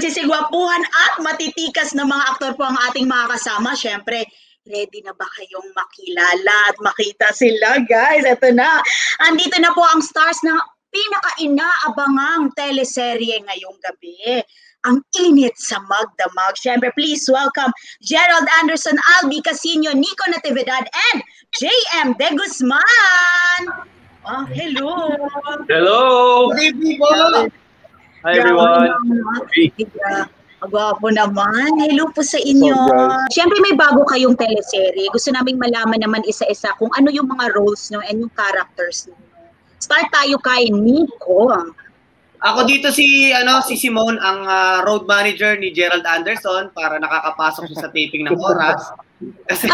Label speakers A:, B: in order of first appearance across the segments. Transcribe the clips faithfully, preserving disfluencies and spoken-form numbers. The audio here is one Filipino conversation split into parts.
A: masisigwapuhan at matitikas na mga aktor po ang ating mga kasama. Siyempre, ready na ba kayong makilala at makita sila, guys? Ito na. Andito na po ang stars ng pinaka-inaabangang teleserye ngayong gabi. Ang init sa magdamag. Siyempre, please welcome Gerald Anderson, Albi Casino, Nico Natividad, and J M De Guzman. Oh, hello.
B: Hello.
C: Good evening po.
B: Hi, everyone.
A: Agwapo naman. Hello po sa inyo. Siyempre, may bago kayong teleserye. Gusto naming malaman naman isa-isa kung ano yung mga roles nyo and yung characters nyo. Start tayo kay Nico.
C: Ako dito si ano si Simone, ang uh, road manager ni Gerald Anderson para nakakapasok siya sa taping ng oras. Kasi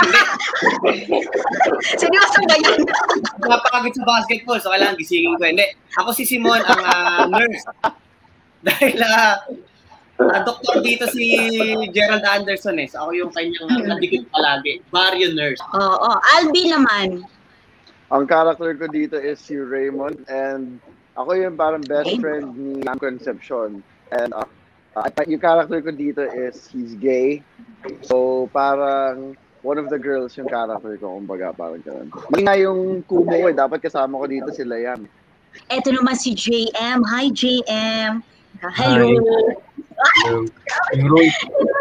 A: seryoso ba yan?
C: Napakagod sa basketball, so kailangan gisingin ko. Hindi. Ako si Simone, ang uh, nurse. Dahil uh, uh, doktor dito si Gerald Anderson eh. So ako yung kanyang uh, nadikit palagi. Barrio nurse.
A: Oo. Oh, oh. Albi naman.
D: Ang character ko dito is si Raymond, and ako yung parang best friend ni Concepcion. And uh, uh, yung character ko dito is he's gay. So parang one of the girls yung character ko, kumbaga parang gano'n. Mali nga yung kumo ko eh, dapat kasama ko dito sila yan.
A: Eto naman si J M. Hi J M. Hello.
B: Hello. Yung role.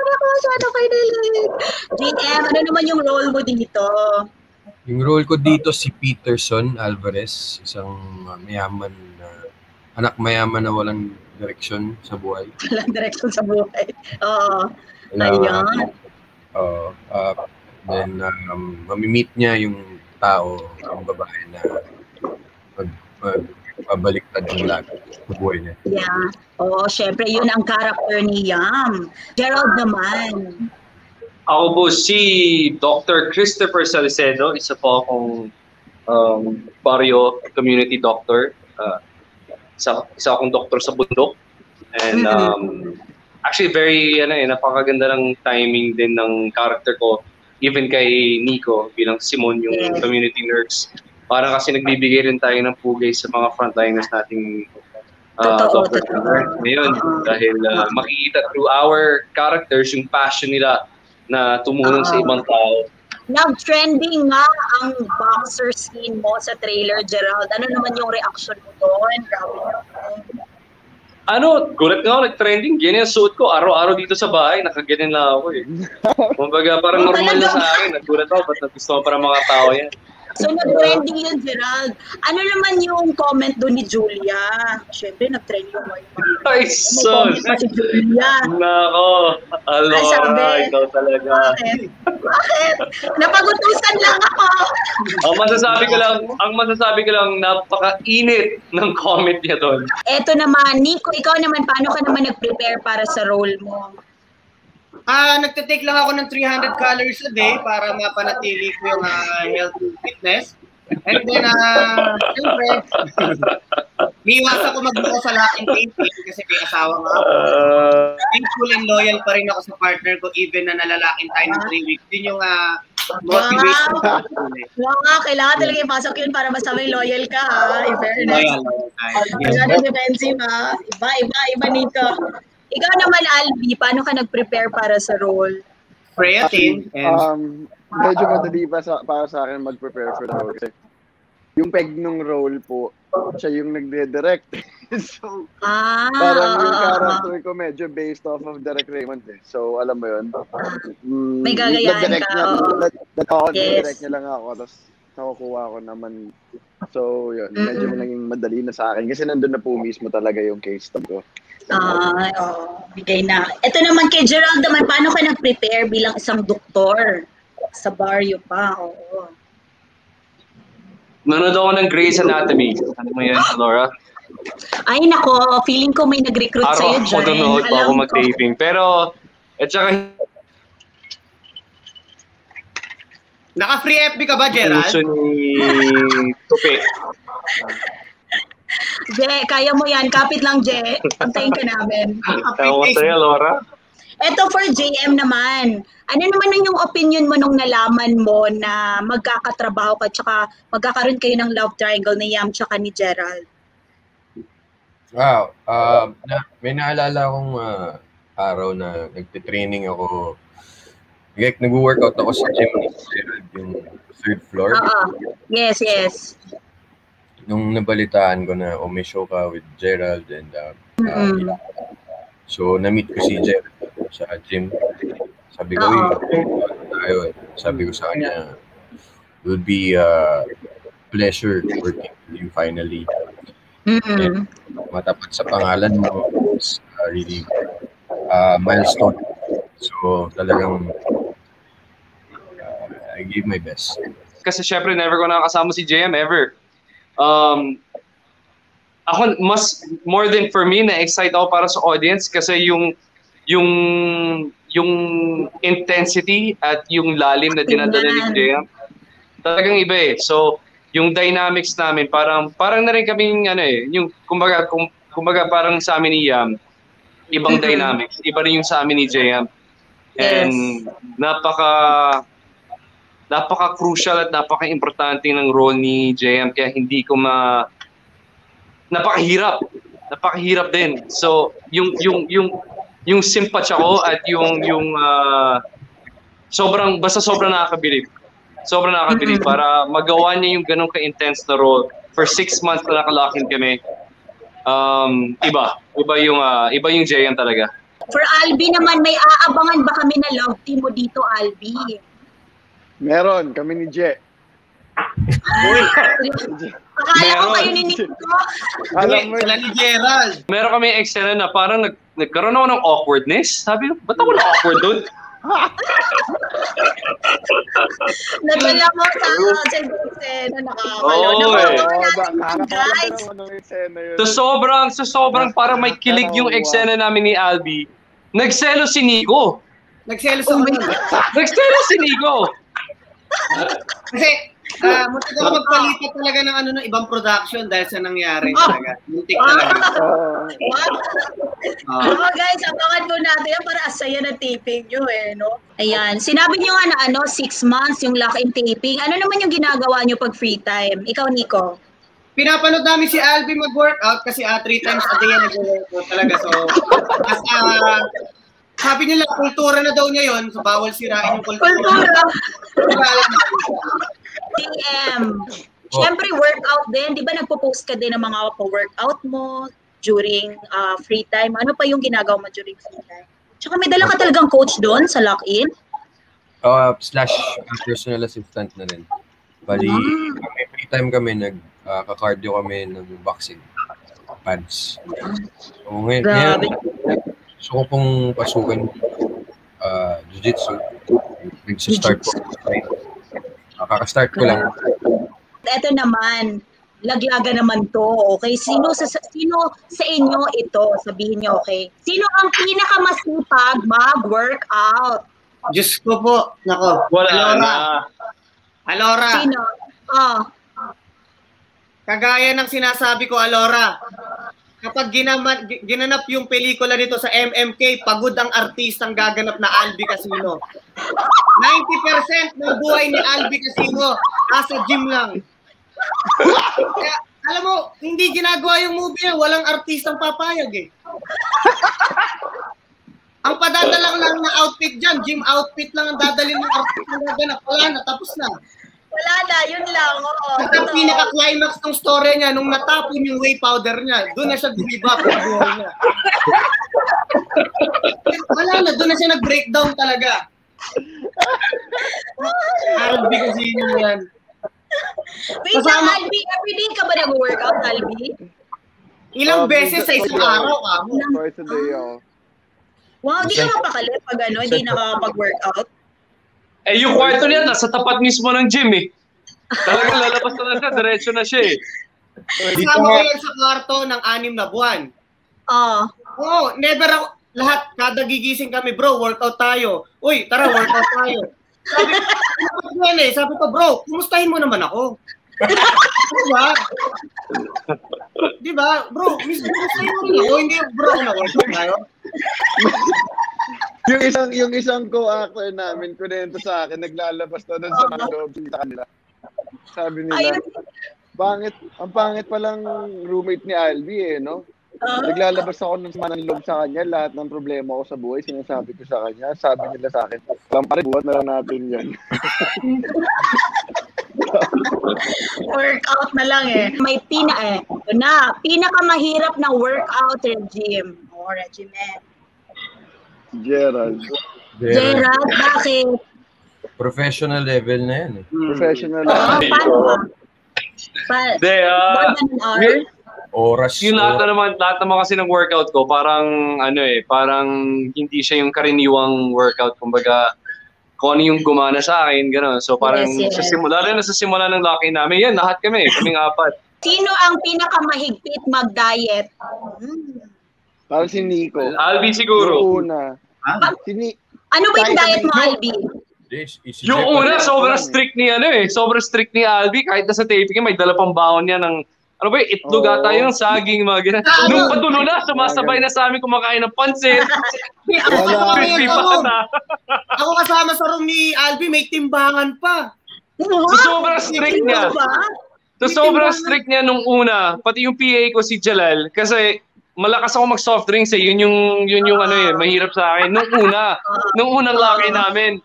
A: J M, ano naman yung role mo dito?
B: Yung role ko dito si Peterson Alvarez, isang mayaman na anak mayaman na walang direksyon sa buhay.
A: Walang direksyon sa buhay. Oo.
B: Uh,
A: Ayan.
B: Uh, uh, then, um, mamimit niya yung tao, ang babae na mag, mag, pabaliktad yung lahat sa buhay niya.
A: Yeah. Oo, syempre, yun ang character ni Yam. Gerald naman.
E: Ako po si Doctor Christopher Salcedo, isa po akong um, barrio community doctor. Uh, isa, isa akong doktor sa bundok. And um, actually very ano eh, napakaganda ng timing din ng character ko, even kay Nico bilang Simon yung yeah. community nurse. Parang kasi nagbibigay rin tayo ng pugay sa mga frontliners nating uh, doctor ngayon. Dahil uh, makikita through our characters yung passion nila na tumulong uh, sa ibang tao.
A: Nag-trending nga ang boxer scene mo sa trailer, Gerald. Ano naman yung reaction mo doon? Grabe naman.
E: Ano, gulat nga ako, nag-trending. Ganyan yung suot ko. Araw-araw dito sa bahay, nakaganyan lang ako eh. Kumbaga, parang normal na sa akin. Nagulat ako, ba't gusto mo parang mga tao yan?
A: So, nag-trending yun, Gerald. Ano naman yung comment doon ni Julia? Siyempre, nag-trending yung mga.
E: Ay, son!
A: Si Julia.
E: Nako! Alora, ikaw talaga.
A: Bakit? Bakit? Napagutusan lang ako.
E: ang masasabi ko lang, ang masasabi ko lang, napaka-init ng comment niya doon.
A: Eto naman, Nico, ikaw naman, paano ka naman nag-prepare para sa role mo?
C: Ah, uh, nagte-take lang ako ng three hundred calories a day para mapanatili ko yung uh, health and fitness. And then, uh, siyempre, miiwasan ko magbuo sa laking taping kasi may asawa nga ako. Thankful and loyal pa rin ako sa partner ko even na nalalaking tayo ng three weeks. Yun yung uh, motivation.
A: Wow, nga, kailangan talaga ipasok yun para masabay loyal ka, ha? In fairness.
C: Loyal.
A: Masyadong defensive, ha? Iba, iba, iba nito. Ikaw naman, Albi, paano ka nag-prepare para sa role?
C: Creatine. And...
D: Um, medyo madali pa sa, para sa akin mag-prepare for the role. Kasi yung peg nung role po, siya yung nagde-direct. So,
A: ah,
D: parang yung character ko medyo based off of Derek Raymond eh. So, alam mo yun?
A: Mm, May gagayahan ka.
D: Niya, oo,
A: yes.
D: direct niya lang ako. Tapos, nakukuha ko naman. So, yun. Medyo mm-hmm. naging madali na sa akin. Kasi nandun na po mismo talaga yung case tab ko.
A: Ah, oh, bigay na. Ito naman kay Gerald naman, paano ka nag-prepare bilang isang doktor? Sa barrio pa, oo.
E: Nanood ako ng Grey's Anatomy. Ano mo yan, Laura?
A: Ay, nako, feeling ko may nag-recruit sa'yo dyan.
E: Araw ako nanood pa ako mag-taping. Pero, at saka...
C: Naka-free F B ka ba, Gerald?
E: Puso ni Tupi.
A: Je, kaya mo yan. Kapit lang, Je. Antayin ka namin.
E: Ewan ko sa'yo, Laura.
A: Ito for J M naman. Ano naman ang yung opinion mo nung nalaman mo na magkakatrabaho ka tsaka magkakaroon kayo ng love triangle ni Yam tsaka ni Gerald?
B: Wow. Uh, na, may naalala akong uh, araw na nagte-training ako. Like, nag-workout ako sa gym ni Gerald, yung third floor.
A: Oo. Yes, yes.
B: Nung nabalitaan ko na, oh, may show ka with Gerald and uh,
A: Mm-hmm.
B: uh, so, na-meet ko si Gerald sa gym. Sabi ko,
A: Oo.
B: tayo. Sabi ko sa kanya, it would be a uh, pleasure working with you finally.
A: Mm-hmm.
B: Matapat sa pangalan mo, it's uh, really uh, milestone. So, talagang uh, I give my best.
E: Kasi syempre, never ko nakakasama si J M ever. Um, ako, mas, more than for me, na-excite ako para sa audience kasi yung, yung, yung intensity at yung lalim na dinadala ni J M, talagang iba eh. So, yung dynamics namin, parang, parang na rin kaming, ano eh, yung, kumbaga, kum, kumbaga parang sa amin ni Yam, ibang
A: Mm-hmm.
E: dynamics, iba rin yung sa amin ni J M. And
A: Yes.
E: napaka napaka-crucial at napaka-importante ng role ni J M kaya hindi ko ma napakahirap. Napakahirap din. So, yung yung yung yung sympathy ko at yung yung uh, sobrang basta sobrang nakakabilib. Sobrang nakakabilib
A: Mm-hmm.
E: para magawa niya yung ganun ka-intense na role for six months na nakalakin kami. Um, iba, iba yung uh, iba yung J M talaga.
A: For Albi naman, may aabangan ba kami na love team mo dito, Albi?
D: Meron, kami ni Je.
A: Akala ko kayo ni Nico.
D: Alam mo,
C: Wala ni Gerald.
E: Meron kami eksena na parang nag, nagkaroon ako ng awkwardness. Sabi ko, ba't ako na awkward doon?
A: Nadala mo sa sa eksena, nakakalo.
E: Oo,
A: Napanood
E: eh.
A: natin
D: ba,
A: yun, guys.
D: ano yung eksena yun?
E: So sobrang, so sobrang parang may kilig yung eksena namin ni Albi. Nagselo si Nico.
C: Nagselos ako nun.
E: Nagselo si Nico.
C: Kasi, uh, muntik ako magpalipat talaga ng ano, ng ibang production dahil sa nangyari talaga. Muntik talaga.
D: Oo.
C: Oh.
A: Oo, guys, abangan po natin yan para asaya na taping nyo eh, no? Ayan, sinabi nyo nga na ano, six months yung lock-in taping. Ano naman yung ginagawa nyo pag free time? Ikaw, Nico?
C: Pinapanood namin si Albi mag-workout kasi uh, three times a day yan nag-workout talaga. So, as uh, sabi nila, kultura na daw niya yon, so bawal sirain yung kultura.
A: Kultura. T M. Siyempre, workout din. Di ba nagpo-post ka din ng mga pa-workout mo during uh, free time? Ano pa yung ginagawa mo during free time? Tsaka may dala ka talagang coach doon sa lock-in?
B: Uh, slash personal assistant na rin. Bali, may free time kami, nag-cardio uh, kami ng boxing pads. So, ngayon,
A: Grabe.
B: ngayon gusto ko pong pasukan uh, jiu-jitsu. Nag-start po. Uh, kaka-start ko lang.
A: Ito naman, laglaga naman to. Okay, sino sa sino sa inyo ito? Sabihin niyo, okay? Sino ang pinakamasipag mag-workout?
C: Diyos ko po. Nako.
E: Wala
C: Alora.
E: na.
C: Alora.
A: Sino? Oh,
C: Kagaya ng sinasabi ko, Alora. Kapag ginaman, gi- ginanap yung pelikula nito sa M M K, pagod ang artistang gaganap na Albi Casino. ninety percent ng buhay ni Albi Casino nasa gym lang. Kaya, alam mo, hindi ginagawa yung movie yan, walang artistang papayag eh. Ang padadalang lang na outfit dyan, gym outfit lang ang dadalhin ng artistang gaganap. Wala na, tapos na.
A: wala na, yun lang. Oo,
C: At ang
A: totoo.
C: pinaka-climax ng story niya, nung natapon yung whey powder niya, doon na siya gumiba sa buhay niya. Wala na, doon na siya nag-breakdown talaga. Albi kasi yun yan.
A: Wait lang,
C: Kasama-
A: Albi, everyday ka ba nag-workout, Albi?
C: Ilang
D: Oh,
C: beses sa isang araw ka mo.
D: Twice a day, oh.
A: Wow, di ka mapakali pag ano, hindi nakakapag-workout.
E: Eh, yung kwarto niya, nasa tapat mismo ng gym eh. Talagang lalabas na lang siya, diretso na siya eh.
C: Kasama ko yan sa kwarto ng anim na buwan.
A: Oh.
C: Oo, never ako, lahat, kada gigising kami, bro, workout tayo. Uy, tara, workout tayo. Sabi ko, yan eh, sabi ko, bro, kumustahin mo naman ako. Diba? Diba? Bro, miss, kumustahin mo rin ako, hindi bro, na workout tayo.
D: Yung isang yung isang co-actor namin, kunento sa akin, naglalabas na doon sa mga loob sa kanila. Sabi nila,
A: Ayun.
D: pangit, ang pangit palang roommate ni Albi eh, no? naglalabas ako ng sama ng loob sa kanya, lahat ng problema ko sa buhay, sinasabi ko sa kanya, sabi nila sa akin, pare, buhat na lang natin yan.
A: Workout na lang eh. May pina eh. Ito na, pinakamahirap na workout regime o regimen.
D: Gerald.
A: Gerald, bakit?
B: Professional level na yan eh.
D: Professional.
A: Oh, paano ba? Pa-
E: De, uh,
A: more than an hour?
B: Oras.
E: Yung lahat na naman, lahat naman kasi ng workout ko, parang ano eh, parang hindi siya yung karaniwang workout. Kumbaga, kung ano yung gumana sa akin, gano'n. So parang
A: Yes, yes.
E: sa simula, lalo na sa simula ng lock-in namin, yan, lahat kami, kaming apat.
A: Sino ang pinakamahigpit mag-diet? Hmm.
D: Parang si Nico.
E: Albi siguro.
D: Yung una. Si Ni-
A: Ano ba yung
D: Kahit
A: diet mo,
D: ano-
A: Albi?
B: Yes, easy
E: Yung
B: check.
E: una, sobrang strict ni ano eh, sobrang strict ni Albi, kahit na sa taping, may dala pang baon niya ng, ano ba yung itlog
D: Oo.
E: ata yun, saging, mga ganyan.
A: Ah, ano?
E: Nung patulo na, sumasabay na sa amin kumakain ng pansit,
C: Ako
D: Wala.
C: kasama
E: crispy
C: sa room.
E: pata.
C: Ako kasama sa room ni Albi, may timbangan pa.
E: So, sobrang strict niya.
A: Ba?
E: So, sobrang strict niya nung una, pati yung P A ko si Jalal, kasi malakas ako mag soft drinks eh, yun yung, yun yung ano eh, mahirap sa akin. Nung una, nung unang laki namin,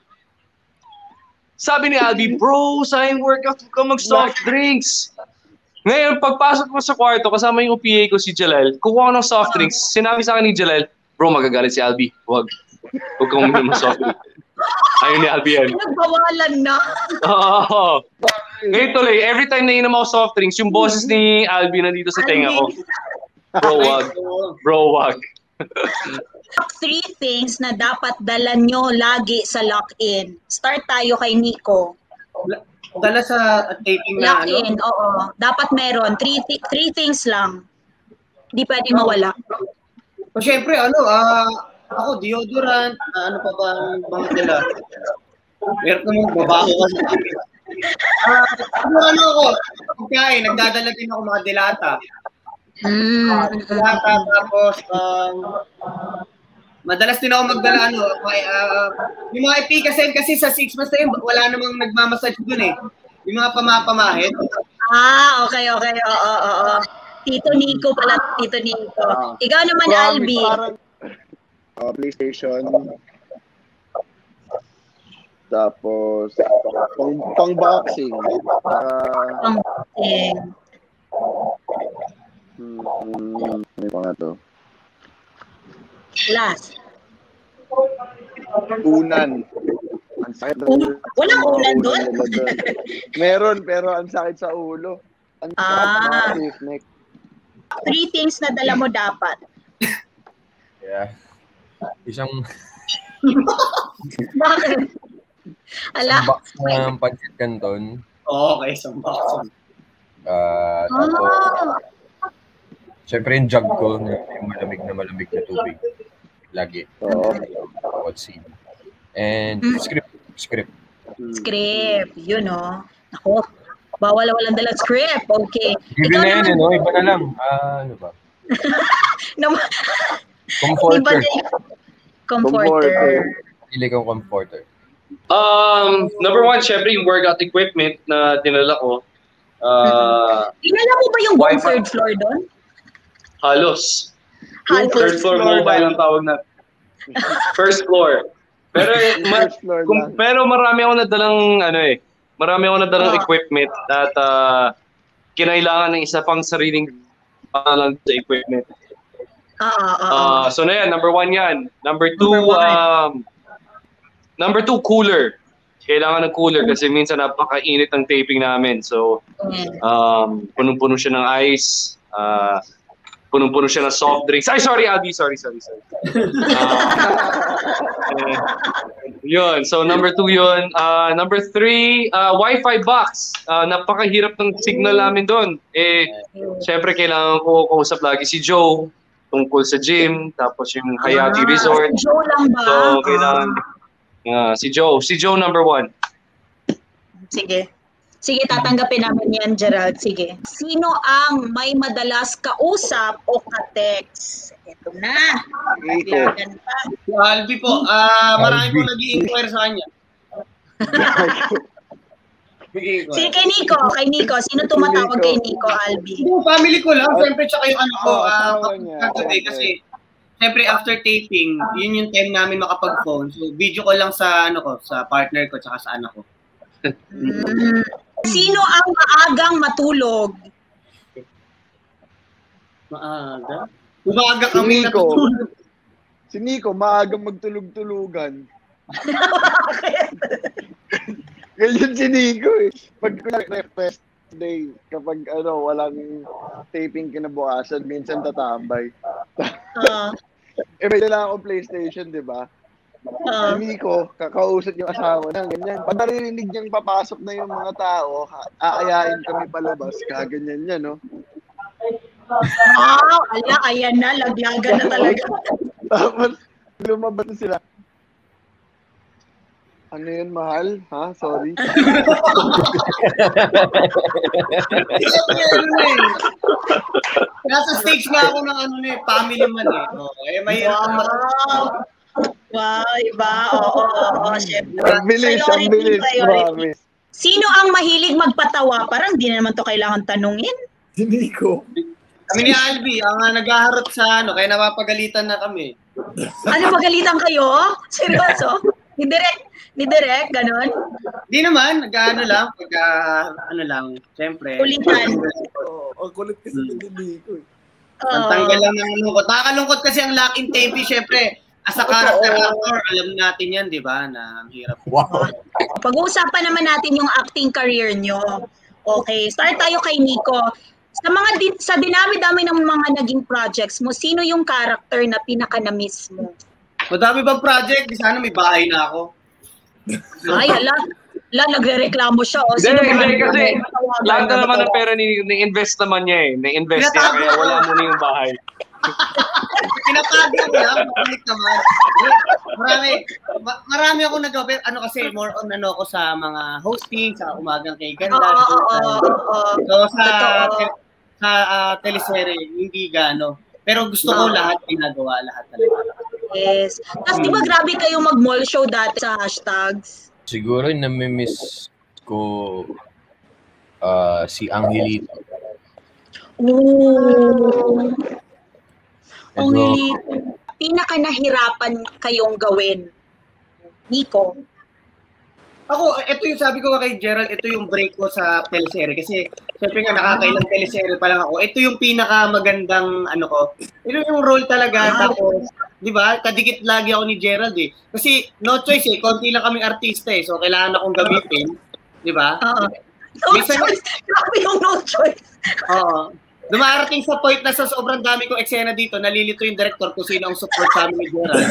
E: sabi ni Albi, bro, sayang workout ka mag soft drinks. Ngayon, pagpasok ko sa kwarto, kasama yung P A ko si Jalal, kukuha ko ng soft drinks, sinabi sa akin ni Jalal, bro, magagalit si Albi, wag. Huwag kang uminom ng soft drinks. Ayun ni Albi yan.
A: Nagbawalan na.
E: Oo. Ngayon tuloy, every time na inom ako soft drinks, yung boses ni Albi nandito sa tenga ko. Bro, wag. Bro, wag.
A: Top three things na dapat dala nyo lagi sa lock-in. Start tayo kay Nico.
C: Dala sa taping na ano.
A: Lock-in, oo. Dapat meron. Three, thi- three things lang. Hindi pwede mawala.
C: O syempre, ano, ah, ako, deodorant, ah, ano pa ba ang mga dala? Meron naman, babaho kasi. Ah, ano, ano ako, pagkain, nagdadala din ako mga delata.
A: Mm.
C: Delata, tapos, um, madalas din ako magdala, ano, may, uh, yung mga ipikasin kasi sa six months na yun, wala namang nagmamassage dun eh. Yung mga pamapamahit.
A: Ah, okay, okay. Oo, oo, oo. Tito Nico pala, Tito Nico. Ikaw naman,
D: Promise,
A: Albi.
D: Parang, uh, PlayStation. Tapos, pang, pang boxing. Uh,
A: Ang eh,
D: hmm, may mga to.
A: last.
D: Unan. Ang sakit ng
A: Un- walang
D: mga
A: unan doon?
D: nila doon. Meron, pero ang sakit sa ulo. Ang sakit
A: Ah.
D: mga stiff neck.
A: Three things na dala mo dapat.
B: Yeah. Isang,
A: Bakit? Ala,
B: isang box ng pancit canton.
C: Okay, isang box.
B: Uh, tapos,
A: ah,
B: syempre yung jug ko, na yung malamig na malamig na tubig. Lagi.
D: Oo.
B: Bawat scene. And script. Script.
A: script. Yun, no? Ako, bawal walang dala script. Okay.
B: Given na yan, eh, no? Iba na lang. Ah, ano ba?
A: Nam-
B: Comforter.
A: Iba din. Comforter.
B: Pili kong comforter.
E: Um, number one, syempre yung workout equipment na dinala ko. Uh,
A: Inala mo ba yung buong
E: Wi-Fi.
A: third floor doon?
E: halos.
A: Halos.
E: Third floor mobile ang tawag na. First floor. Pero eh, ma-
D: First floor
E: kung,
D: lang.
E: pero marami ako nadalang ano eh. Marami ako nadalang
A: Ah.
E: equipment at uh, kinailangan ng isa pang sariling pangalan sa equipment.
A: Ah, ah, ah.
E: Uh, so na yan, number one yan. Number two,
A: Number one.
E: um, number two, cooler. Kailangan ng cooler kasi minsan napakainit ng taping namin. So,
A: Mm.
E: um, punong-puno siya ng ice, uh, punong-puno siya ng soft drinks. Ay, sorry, Abby, sorry, sorry, sorry. Uh, eh, yun, so number two yun. Uh, number three, uh, Wi-Fi box. Uh, napakahirap ng signal namin doon. Eh, syempre kailangan ko kausap lagi si Joe tungkol sa gym, tapos yung Hayati
A: Ah,
E: Resort.
A: si Joe lang ba?
E: So, kailangan, uh, si Joe, si Joe number one.
A: Sige. Sige, tatanggapin namin yan, Gerald. Sige. Sino ang may madalas kausap o ka-text? Ito na.
D: Nico.
A: Bilagan pa.
C: Si Albi po, ah marami
B: Albi.
C: po nag-i-inquire sa kanya. Bigay ko.
A: Sige, kay Nico, kay Nico. Sino tumatawag kay Nico, Albi?
C: Yung family ko lang, siyempre, tsaka yung ano ko,
D: Oo,
C: ah,
D: asawa niya,
C: kagabi,
D: siyempre.
C: kasi, siyempre, after taping, yun yung time namin makapag-phone. So, video ko lang sa, ano ko, sa partner ko, tsaka sa anak ko.
A: Mm. Sino ang maagang matulog?
C: Maaga? Umaga
D: Si
C: kami
D: Nico.
C: natutulog.
D: Si Nico, maagang magtulog-tulugan. Ganyan si Nico eh. Pag rest day, kapag ano, walang taping kinabukasan, minsan tatambay.
A: Uh,
D: Eh, may dala akong PlayStation, di ba?
A: uh,
D: Si Nico, kakausap yung asawa na, ganyan. Pag naririnig niyang papasok na yung mga tao, ha- aayain kami palabas, kaganyan niya, no?
A: ah, ala, ayan na, laglagan na talaga.
D: Tapos, lumabas na sila. Ano yun, mahal? Ha? Sorry.
C: Ano na eh. Nasa stage nga ako ng ano na eh, family man eh. Oh, eh, mahirap ang
A: Wow. Wow, iba. Oo, oo, oo, syempre.
D: Ang bilis, ang
A: Priority,
D: bilis,
A: priority.
D: promise.
A: Sino ang mahilig magpatawa? Parang di naman to kailangan tanungin.
F: Si Nico.
C: Kami ni Albi, ang uh, naghaharap sa ano, kaya napapagalitan na kami.
A: Ano, magalitan kayo? Seryoso? Ni Direk? Ni Direk? Ganon?
C: Di naman, nag-ano lang, pag uh, ano lang, siyempre.
A: Kulitan.
F: Oo, oh, kulit kasi
C: Hmm.
F: ni Nico. eh.
A: Oo.
C: Tanggal lang ng lungkot. Nakakalungkot kasi ang locking tape, syempre. As a character actor, alam natin yan, di ba, na ang hirap.
F: Wow.
A: Pag-uusapan naman natin yung acting career nyo. Okay, start tayo kay Nico. Sa mga di- sa dinami-dami ng mga naging projects mo, sino yung character na pinaka-na-miss mo?
C: Madami bang project? Di sana may bahay na ako.
A: Ay, ala, ala, nagre-reklamo siya. O,
E: Hindi,
A: sino ba
E: hindi,
A: ang-
E: kasi
A: matawagan
E: lahat na
A: na
E: naman ng
A: matawagan?
E: pera ni, ni-invest naman niya eh. Ni-invest niya,
C: Pinatago
E: kaya
C: ko.
E: wala mo na yung bahay.
C: Pinapagod ko lang, mabalik naman. Marami, ma- marami ako nagawa, pero ano kasi, more on ano ako sa mga hosting, sa umagang kay Ganda.
A: Oo, oo, oo, oo.
C: So sa
A: Totoo.
C: te- sa uh, teleserye, hindi gaano. Pero gusto ko
A: Oo.
C: lahat ginagawa, lahat talaga.
A: Yes. Tapos di ba grabe kayo mag-mall show dati sa hashtags?
B: Siguro yung nami-miss ko ah, si Angelito.
A: Ooh. Ang
B: Medyo,
A: hilit. Pinaka nahirapan kayong gawin. Nico.
C: Ako, ito yung sabi ko kay Gerald, ito yung break ko sa teleserye. Kasi, syempre nga, nakakailang teleserye pa lang ako. Ito yung pinakamagandang, ano ko, ito yung role talaga. Tapos, di ba, kadikit lagi ako ni Gerald eh. Kasi, no choice eh, konti lang kaming artista eh. So, kailangan akong gamitin. Di ba?
A: Oo. No
C: Minsan-
A: choice. Grabe yung no choice.
C: Oo. Dumarating sa point na sa sobrang dami kong eksena dito, nalilito yung director kung sino ang support sa amin ni Gerald.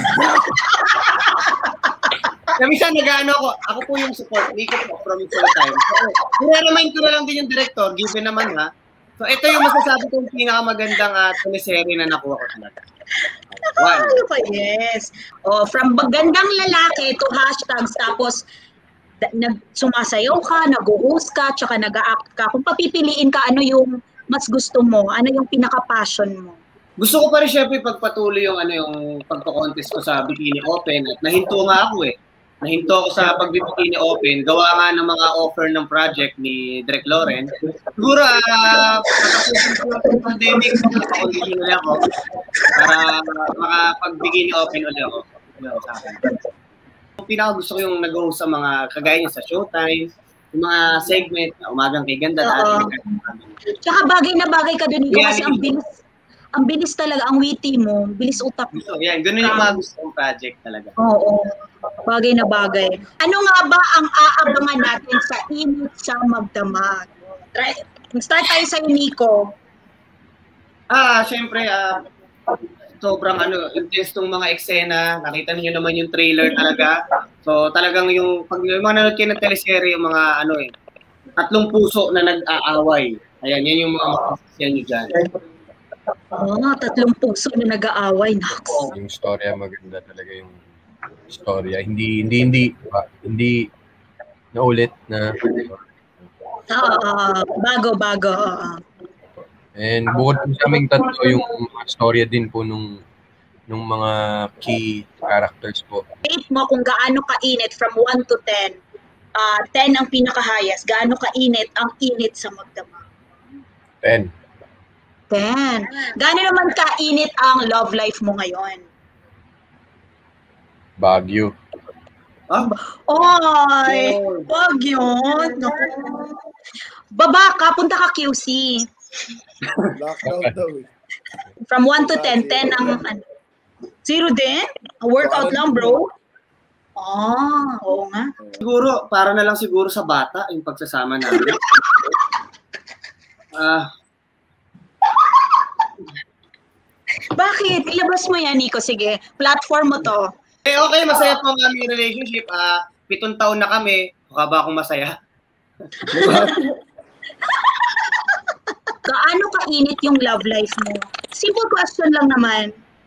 C: Kaya minsan nag-ano ako, ako po yung support, hindi ko po from for time. So, nire-remind ko na lang din yung director, given naman ha. So ito yung masasabi kong pinakamagandang uh, teleserye na nakuha ko talaga. One.
A: Ano pa, yes. Oh, from gandang lalaki to hashtags, tapos da- nag sumasayaw ka, nag-host ka, tsaka nag-act ka. Kung papipiliin ka, ano yung mas gusto mo? Ano yung pinaka-passion mo?
C: Gusto ko pa rin syempre pagpatuloy yung ano yung pagko-contest ko sa Bikini Open at nahinto nga ako eh. Nahinto ako sa pag-Bikini Open. Gawa nga ng mga offer ng project ni Direk Loren. Siguro ah pagkatapos ng pandemic, mag-audition ulit ako para makapag-Bikini Open ulit ako. Yun, sa akin. Yung pinaka gusto ko yung nag-host sa mga kagaya niya sa Showtime, yung mga segment na umagang kay Ganda.
A: Oo. Tsaka bagay na bagay ka dun, Nico, kasi ang bilis, ang bilis talaga, ang witty mo, bilis utak mo.
C: So, yan, ganun yung mga gusto kong project talaga.
A: Oo, bagay na bagay. Ano nga ba ang aabangan natin sa Init sa Magdamag? Try, start tayo sa Nico.
C: Ah, syempre, ah, sobrang ano, intense tong mga eksena. Nakita niyo naman yung trailer talaga. So, talagang yung, pag yung mga nanonood kayo ng teleserye, yung mga ano eh, tatlong puso na nag-aaway. Ayan, yan yung mga makasasyan nyo dyan.
A: Oo, tatlong puso na nag-aaway. Naks.
B: yung storya maganda talaga yung storya. Hindi hindi hindi ah, hindi naulit na
A: Oo, bago, bago. oo.
B: and bukod po sa aming tatlo yung mga storya din po nung nung mga key characters po.
A: Rate mo kung gaano ka-init from one to ten. uh, ten ang pinaka-highest. Gaano kainit ang init sa magdamag?
B: ten.
A: ten. Gaano naman kainit ang love life mo ngayon?
B: Baguio.
F: Ah,
A: Oy,
F: Oh.
A: wag yun. Naku. Baba ka, punta ka Q C.
F: blackout daw eh.
A: From one to ten, ten ang ano. Zero din? A workout lang, bro? Ah, oo nga.
C: Siguro, para na lang siguro sa bata yung pagsasama namin. Ah,
A: Bakit? Ilabas mo yan, Nico. Sige, platform mo to.
C: eh, okay, masaya po ang aming relationship. Ah, pitong taon na kami. Mukha ba akong masaya?
A: Gaano kainit yung love life mo? Simple question lang naman.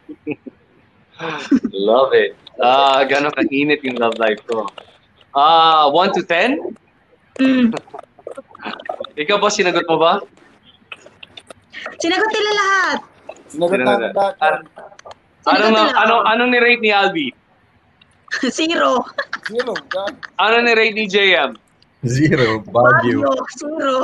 E: Love it. Ah, gano'n kainit yung love life ko. Ah, one to ten?
A: Mm.
E: Ikaw ba, sinagot mo ba?
A: Sinagot nila lahat.
F: Sinagot
E: Sinagot
F: namin
E: na.
F: lahat.
E: Ar-
A: Sinagot
E: Anong, na,
A: nila.
E: anong, anong ni-rate ni Albi?
F: Zero.
A: Zero.
F: God.
E: Ano ni-rate ni J M?
B: Zero. Baguio.
A: Baguio. Zero.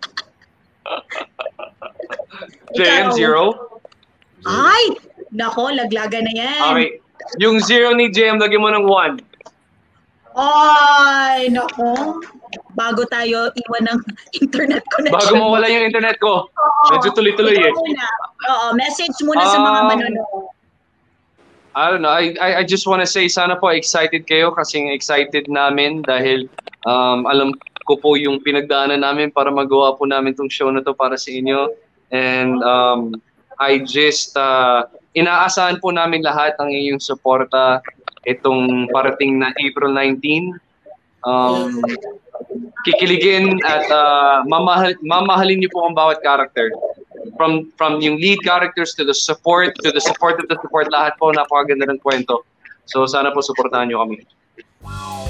E: J M,
A: Ikaw?
E: zero?
A: Ay! Nako, laglaga na yan.
E: Okay. Yung zero ni J M, lagyan mo ng one.
A: Ay, nako. Bago tayo iwan ng internet connection.
E: Bago mawala yung internet ko.
A: Oo.
E: Medyo tuloy-tuloy
A: Ikaw
E: eh.
A: muna. Oo, message muna sa mga
E: Um,
A: manonood.
E: I don't know. I, I, I just want to say, sana po excited kayo kasi excited namin dahil um, alam ko po yung pinagdaanan namin para magawa po namin tong show na to para sa inyo. And um, I just, uh, inaasahan po namin lahat ang iyong suporta itong parating na April nineteenth. Um, kikiligin at uh, mamahal, mamahalin niyo po ang bawat character. From from yung lead characters to the support, to the support of the support, lahat po napakaganda ng kwento. So sana po suportahan niyo kami.